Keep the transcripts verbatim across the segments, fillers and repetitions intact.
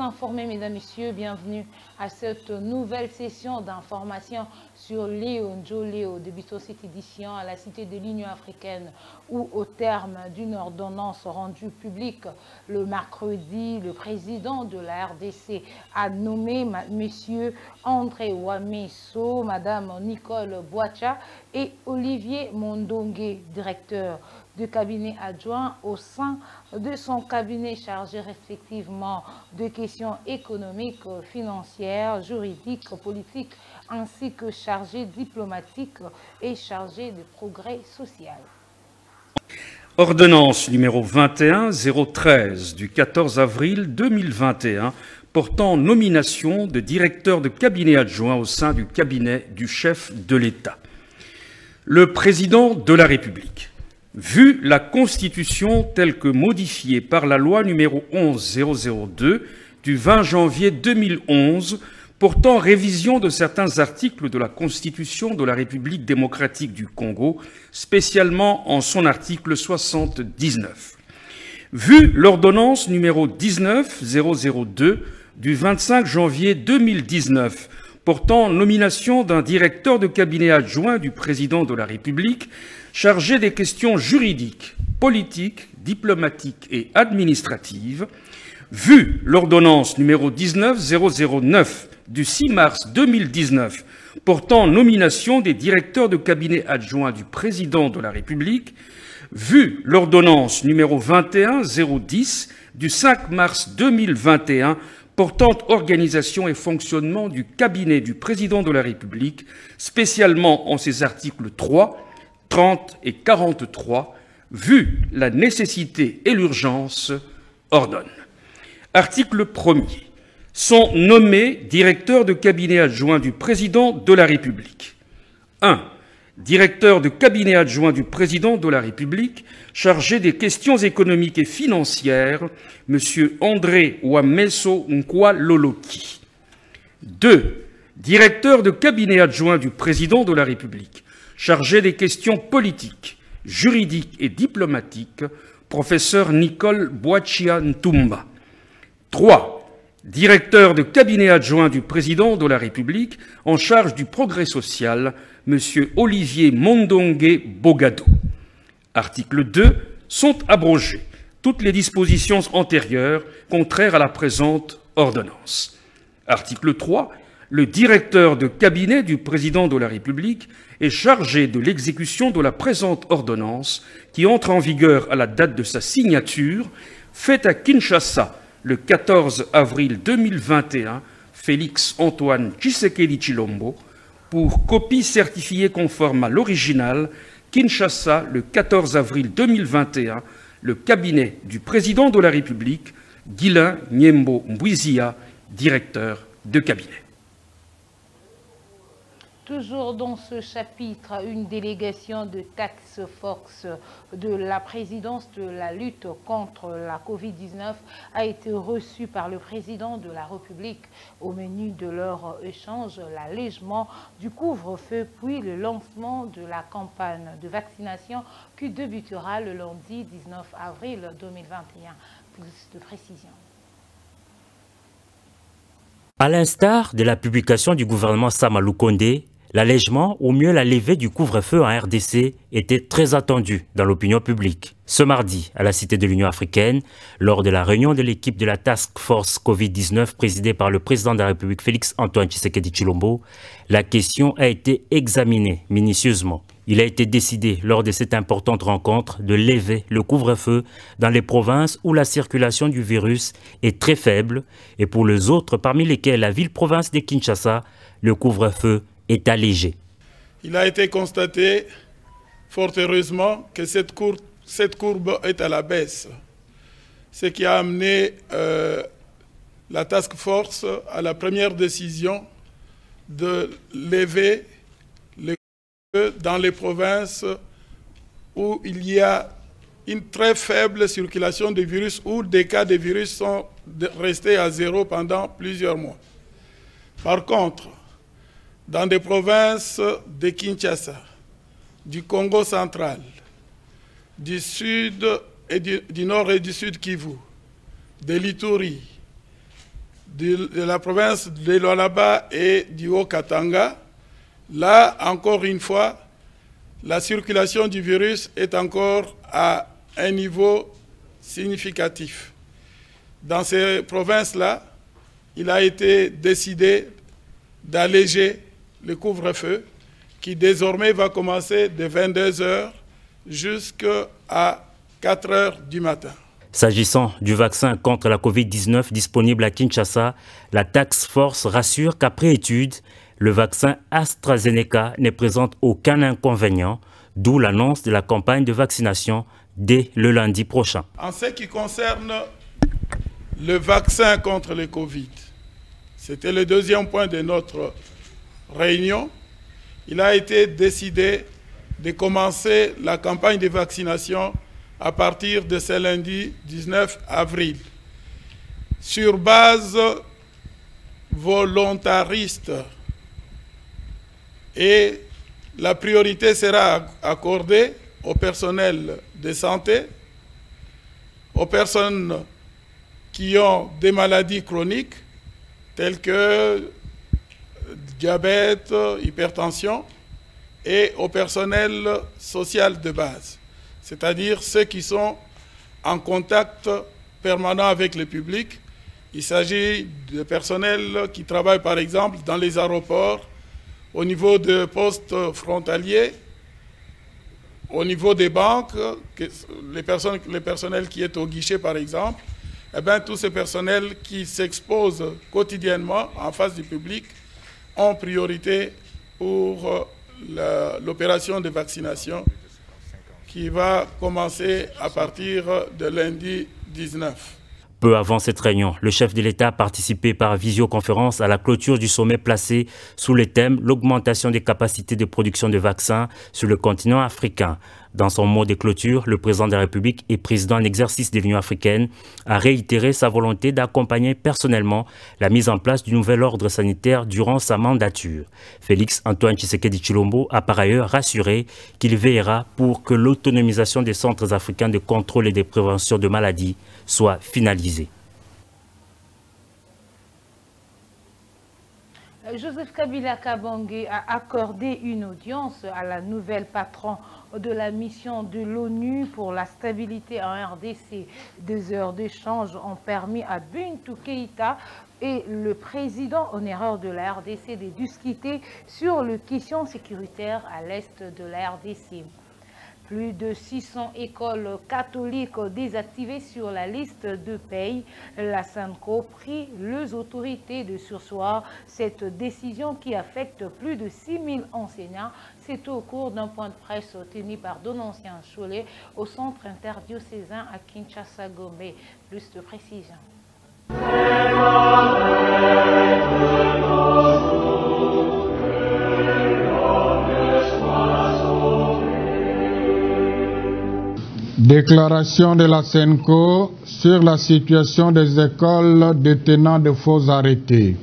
informés, mesdames, messieurs, bienvenue à cette nouvelle session d'information sur Léo Ndjo débutant cette édition à la Cité de l'Union africaine où, au terme d'une ordonnance rendue publique le mercredi, le président de la R D C a nommé M. André Ouamesso, Mme Nicole Boacha et Olivier Mondongue, directeur du cabinet adjoint au sein de son cabinet chargé respectivement de questions économiques, financières, juridiques, politiques, ainsi que chargé diplomatique et chargé de progrès social. Ordonnance numéro vingt et un zéro treize du quatorze avril deux mille vingt et un portant nomination de directeur de cabinet adjoint au sein du cabinet du chef de l'État. Le président de la République, vu la Constitution telle que modifiée par la loi numéro onze mille deux du vingt janvier deux mille onze portant révision de certains articles de la Constitution de la République démocratique du Congo, spécialement en son article soixante-dix-neuf. Vu l'ordonnance numéro dix-neuf mille deux du vingt-cinq janvier deux mille dix-neuf portant nomination d'un directeur de cabinet adjoint du président de la République chargé des questions juridiques, politiques, diplomatiques et administratives, vu l'ordonnance numéro dix-neuf mille neuf du six mars deux mille dix-neuf portant nomination des directeurs de cabinet adjoints du président de la République, vu l'ordonnance numéro vingt et un zéro dix du cinq mars deux mille vingt et un portant organisation et fonctionnement du cabinet du président de la République, spécialement en ses articles trois, trente et quarante-trois, vu la nécessité et l'urgence, ordonne. Article premier. Sont nommés directeurs de cabinet adjoint du président de la République. un. Directeur de cabinet adjoint du président de la République, chargé des questions économiques et financières, M. André Ouamesso Nkwaloloki. deux. Directeur de cabinet adjoint du président de la République, chargé des questions politiques, juridiques et diplomatiques, professeur Nicole Boachia Ntumba. trois. Directeur de cabinet adjoint du président de la République en charge du progrès social, M. Olivier Mondongue Bogado. Article deux. Sont abrogées toutes les dispositions antérieures contraires à la présente ordonnance. Article trois. Le directeur de cabinet du président de la République est chargé de l'exécution de la présente ordonnance qui entre en vigueur à la date de sa signature, faite à Kinshasa le quatorze avril deux mille vingt et un, Félix Antoine Tshisekedi Tshilombo, pour copie certifiée conforme à l'original, Kinshasa le quatorze avril deux mille vingt et un, le cabinet du président de la République, Guilain Nyembo Mbouizia, directeur de cabinet. Toujours dans ce chapitre, une délégation de task force de la présidence de la lutte contre la Covid dix-neuf a été reçue par le président de la République. Au menu de leur échange, l'allègement du couvre-feu puis le lancement de la campagne de vaccination qui débutera le lundi dix-neuf avril deux mille vingt et un. Plus de précision. À l'instar de la publication du gouvernement Sama Lukonde, l'allègement ou mieux la levée du couvre-feu en R D C était très attendu dans l'opinion publique. Ce mardi, à la Cité de l'Union africaine, lors de la réunion de l'équipe de la Task Force Covid dix-neuf présidée par le président de la République Félix Antoine Tshisekedi Tshilombo, la question a été examinée minutieusement. Il a été décidé lors de cette importante rencontre de lever le couvre-feu dans les provinces où la circulation du virus est très faible et pour les autres parmi lesquelles la ville-province de Kinshasa, le couvre-feu est allégé. Il a été constaté, fort heureusement, que cette courbe, cette courbe est à la baisse, ce qui a amené euh, la task force à la première décision de lever le couvre-feu dans les provinces où il y a une très faible circulation de virus, où des cas de virus sont restés à zéro pendant plusieurs mois. Par contre, dans des provinces de Kinshasa, du Congo central, du sud et du, du nord et du sud Kivu, de l'Ituri, de, de la province de Lualaba et du Haut-Katanga, là, encore une fois, la circulation du virus est encore à un niveau significatif. Dans ces provinces-là, il a été décidé d'alléger le couvre-feu qui désormais va commencer de vingt-deux heures jusqu'à quatre heures du matin. S'agissant du vaccin contre la Covid dix-neuf disponible à Kinshasa, la Task Force rassure qu'après étude, le vaccin AstraZeneca ne présente aucun inconvénient, d'où l'annonce de la campagne de vaccination dès le lundi prochain. En ce qui concerne le vaccin contre le Covid, c'était le deuxième point de notre réunion. Il a été décidé de commencer la campagne de vaccination à partir de ce lundi dix-neuf avril, sur base volontariste. Et la priorité sera accordée au personnel de santé, aux personnes qui ont des maladies chroniques telles que diabète, hypertension, et au personnel social de base, c'est-à-dire ceux qui sont en contact permanent avec le public. Il s'agit de personnel qui travaille par exemple dans les aéroports, au niveau de postes frontaliers, au niveau des banques, les, personnes, les personnels qui est au guichet par exemple, eh bien, tous ces personnels qui s'exposent quotidiennement en face du public ont priorité pour l'opération de vaccination qui va commencer à partir de lundi dix-neuf. Peu avant cette réunion, le chef de l'État a participé par visioconférence à la clôture du sommet placé sous le thème « L'augmentation des capacités de production de vaccins sur le continent africain ». Dans son mot de clôture, le président de la République et président en exercice de l'Union africaine a réitéré sa volonté d'accompagner personnellement la mise en place du nouvel ordre sanitaire durant sa mandature. Félix Antoine Tshisekedi Tshilombo a par ailleurs rassuré qu'il veillera pour que l'autonomisation des centres africains de contrôle et de prévention de maladies soit finalisée. Joseph Kabila Kabange a accordé une audience à la nouvelle patronne de la mission de l'ONU pour la stabilité en R D C. Deux heures d'échange ont permis à Bintou Keïta et le président honoraire de la R D C de discuter sur les questions sécuritaires à l'est de la R D C. Plus de six cents écoles catholiques désactivées sur la liste de paye. La SENCO prie les autorités de surseoir cette décision qui affecte plus de six mille enseignants. C'est au cours d'un point de presse tenu par Dononcien Cholet au centre interdiocésain à Kinshasa-Gombe. Plus de précision. Déclaration de la SENCO sur la situation des écoles détenant de faux arrêtés.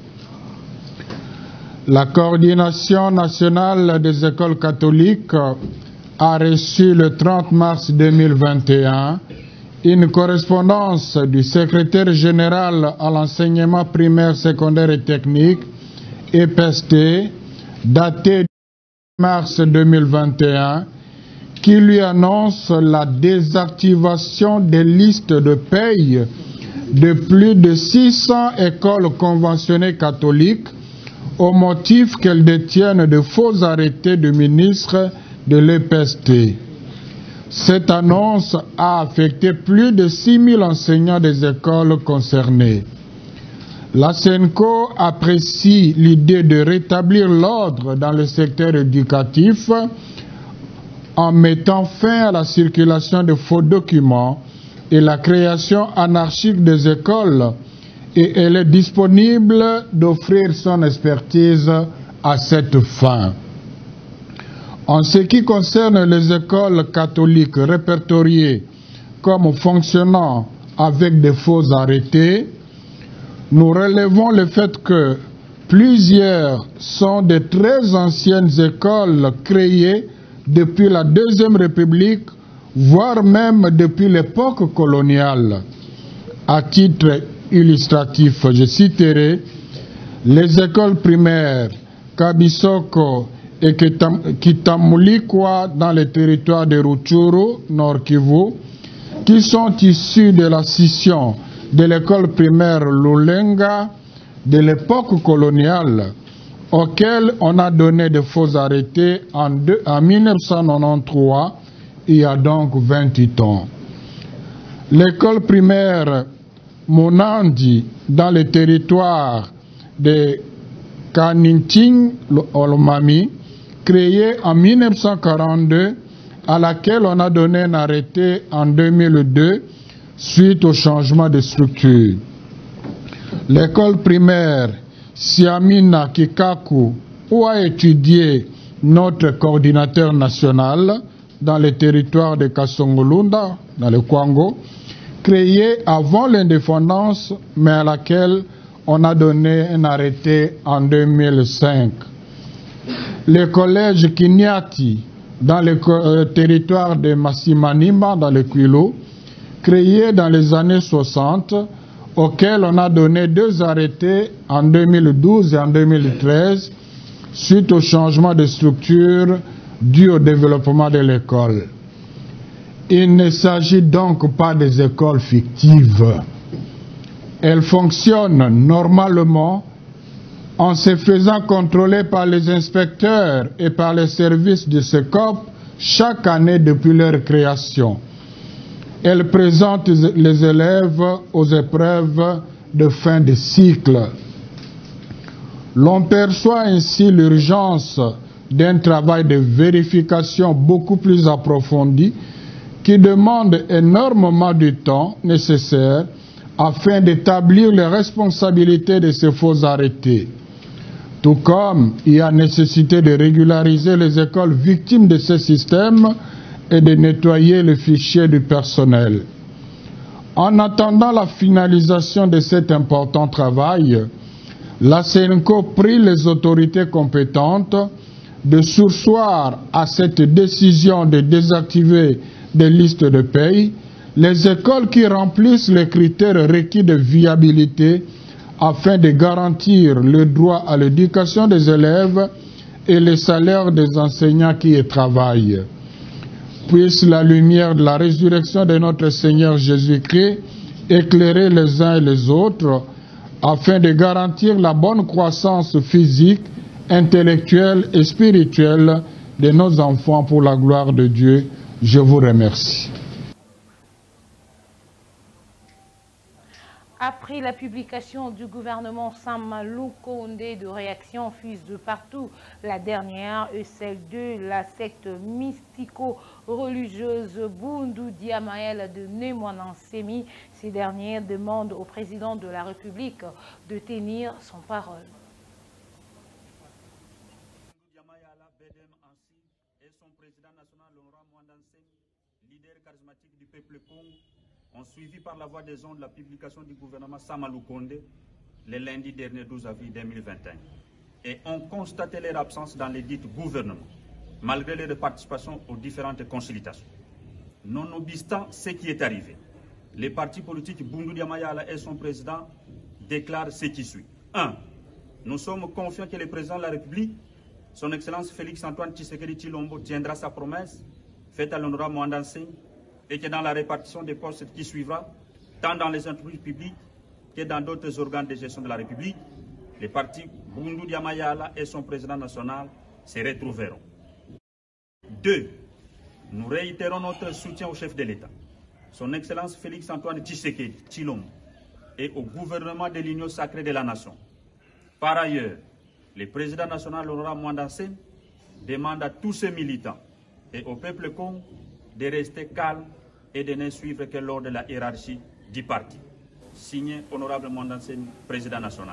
La coordination nationale des écoles catholiques a reçu le trente mars deux mille vingt et un une correspondance du secrétaire général à l'enseignement primaire, secondaire et technique, E P S T, datée du mars deux mille vingt et un, qui lui annonce la désactivation des listes de paye de plus de six cents écoles conventionnées catholiques au motif qu'elles détiennent de faux arrêtés du ministre de l'E P S T. Cette annonce a affecté plus de six mille enseignants des écoles concernées. La SENCO apprécie l'idée de rétablir l'ordre dans le secteur éducatif en mettant fin à la circulation de faux documents et la création anarchique des écoles, et elle est disponible d'offrir son expertise à cette fin. En ce qui concerne les écoles catholiques répertoriées comme fonctionnant avec des faux arrêtés, nous relevons le fait que plusieurs sont de très anciennes écoles créées depuis la Deuxième République, voire même depuis l'époque coloniale. À titre illustratifs, je citerai les écoles primaires Kabisoko et Kitamulikwa dans le territoire de Rutshuru, Nord Kivu, qui sont issus de la scission de l'école primaire Lulenga de l'époque coloniale, auquel on a donné de faux arrêtés en, deux, en mille neuf cent quatre-vingt-treize, il y a donc vingt-huit ans. L'école primaire Monandi dans le territoire de Kaninting Olomami, créée en mille neuf cent quarante-deux, à laquelle on a donné un arrêté en deux mille deux suite au changement de structure. L'école primaire Siamina Kikaku, où a étudié notre coordinateur national dans le territoire de Kasongolunda, dans le Kwango, créée avant l'indépendance, mais à laquelle on a donné un arrêté en deux mille cinq. Le collège Kinyati, dans le euh, territoire de Massimanima, dans le Kwilu, créé dans les années soixante, auquel on a donné deux arrêtés en deux mille douze et en deux mille treize, suite au changement de structure dû au développement de l'école. Il ne s'agit donc pas des écoles fictives. Elles fonctionnent normalement en se faisant contrôler par les inspecteurs et par les services de C E C O P chaque année depuis leur création. Elles présentent les élèves aux épreuves de fin de cycle. L'on perçoit ainsi l'urgence d'un travail de vérification beaucoup plus approfondi qui demande énormément du temps nécessaire afin d'établir les responsabilités de ces faux arrêtés. Tout comme il y a nécessité de régulariser les écoles victimes de ce système et de nettoyer le fichier du personnel. En attendant la finalisation de cet important travail, la Senco prie les autorités compétentes de surseoir à cette décision de désactiver des listes de paye les écoles qui remplissent les critères requis de viabilité afin de garantir le droit à l'éducation des élèves et les salaires des enseignants qui y travaillent. Puisse la lumière de la résurrection de notre Seigneur Jésus-Christ éclairer les uns et les autres afin de garantir la bonne croissance physique, intellectuelle et spirituelle de nos enfants pour la gloire de Dieu. Je vous remercie. Après la publication du gouvernement Sama Lukonde, de réactions fusent de partout. La dernière est celle de la secte mystico-religieuse Bundu Diamael de Nemwanansemi. Ces derniers demandent au président de la République de tenir son parole. Et son président national, Laurent Mwandansemi, leader charismatique du peuple Congo, ont suivi par la voie des ondes la publication du gouvernement Sama Lukonde le lundi dernier douze avril deux mille vingt et un et ont constaté leur absence dans les dites gouvernements, malgré leur participation aux différentes consultations. Nonobstant ce qui est arrivé, les partis politiques Bundu Diamayala et son président déclarent ce qui suit. un. Nous sommes confiants que le président de la République, son Excellence Félix-Antoine Tshisekedi Tshilombo, tiendra sa promesse faite à l'honorable Mwandansemi et que dans la répartition des postes qui suivra, tant dans les entreprises publiques que dans d'autres organes de gestion de la République, les partis Bundu Diamayala et son président national se retrouveront. deux. Nous réitérons notre soutien au chef de l'État, son Excellence Félix-Antoine Tshisekedi Tshilombo, et au gouvernement de l'Union sacrée de la Nation. Par ailleurs, le président national Laurent Mwandansemi demande à tous ses militants et au peuple Congo de rester calme et de ne suivre que l'ordre de la hiérarchie du parti. Signé Honorable Mwandansemi, président national.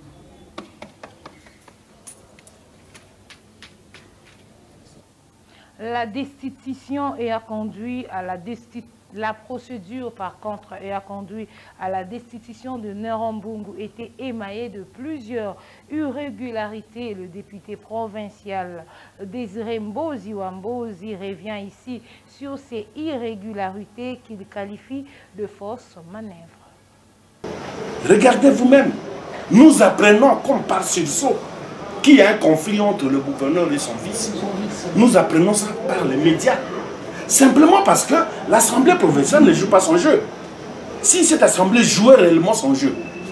La destitution a conduit à la destitution. La procédure, par contre, a conduit à la destitution de Nerambungu était émaillée de plusieurs irrégularités. Le député provincial Désiré Mbozi Wambozi revient ici sur ces irrégularités qu'il qualifie de fausses manœuvres. Regardez vous-même. Nous apprenons comme par sursaut qu'il y a un conflit entre le gouverneur et son fils. Nous apprenons ça par les médias. Simplement parce que l'Assemblée provinciale ne joue pas son jeu. Si cette Assemblée jouait réellement son jeu,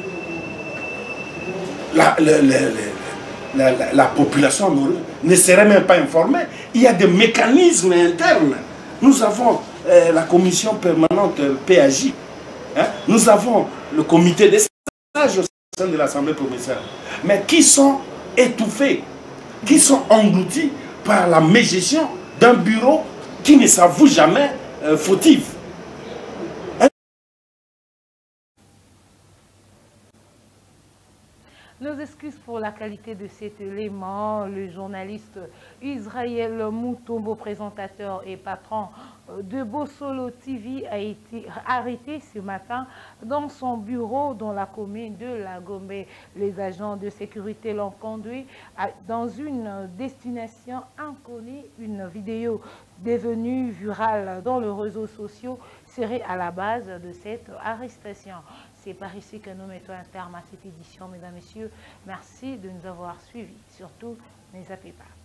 la, la, la, la, la, la population ne serait même pas informée. Il y a des mécanismes internes. Nous avons euh, la commission permanente P A J. Hein? Nous avons le comité des sages au sein de l'Assemblée provinciale. Mais qui sont étouffés, qui sont engloutis par la mégestion d'un bureau qui ne s'avoue jamais euh, fautif. Nos excuses pour la qualité de cet élément. Le journaliste Israël Moutombo, présentateur et patron de Bossolo T V, a été arrêté ce matin dans son bureau dans la commune de La Gombe. Les agents de sécurité l'ont conduit dans une destination inconnue. Une vidéo devenue virale dans les réseaux sociaux serait à la base de cette arrestation. C'est par ici que nous mettons un terme à cette édition, mesdames et messieurs. Merci de nous avoir suivis. Surtout, ne zappez pas.